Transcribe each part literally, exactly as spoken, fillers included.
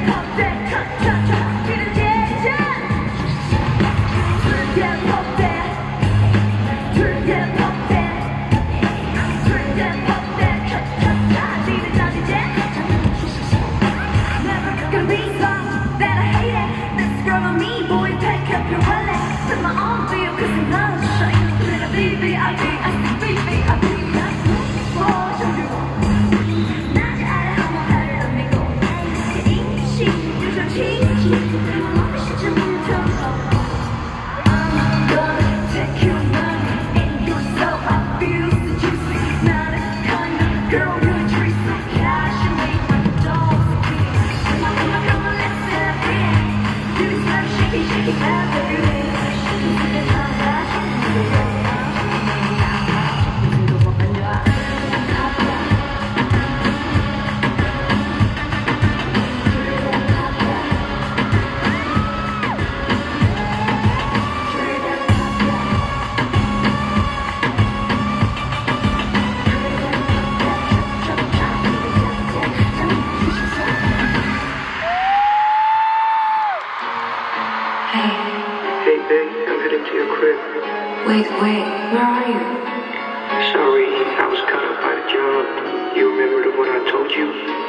Hey, babe, I'm heading to your crib. Wait, wait, where are you? Sorry, I was caught up by the job. You remember the one I told you?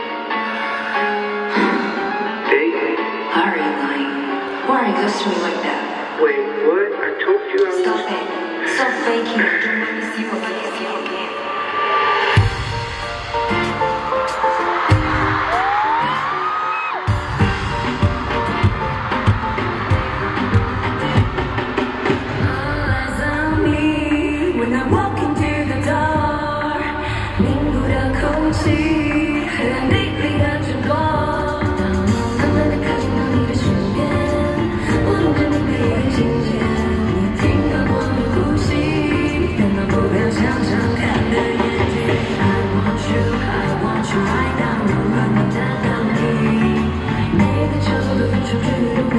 Babe? Are you lying? Why are you ghosting me like that? Wait, what? I told you I was... Stop it. Stop faking it. Don't let me see you again. See you again. When I walk into the door， 凝固的空气和你里的直播，当我慢慢地靠近到你的身边，我懂得你每一个情节，你听到我的呼吸，但那不要想想看的眼睛。I want you, I want you right now， 如何能谈到你？每个角落都分出去。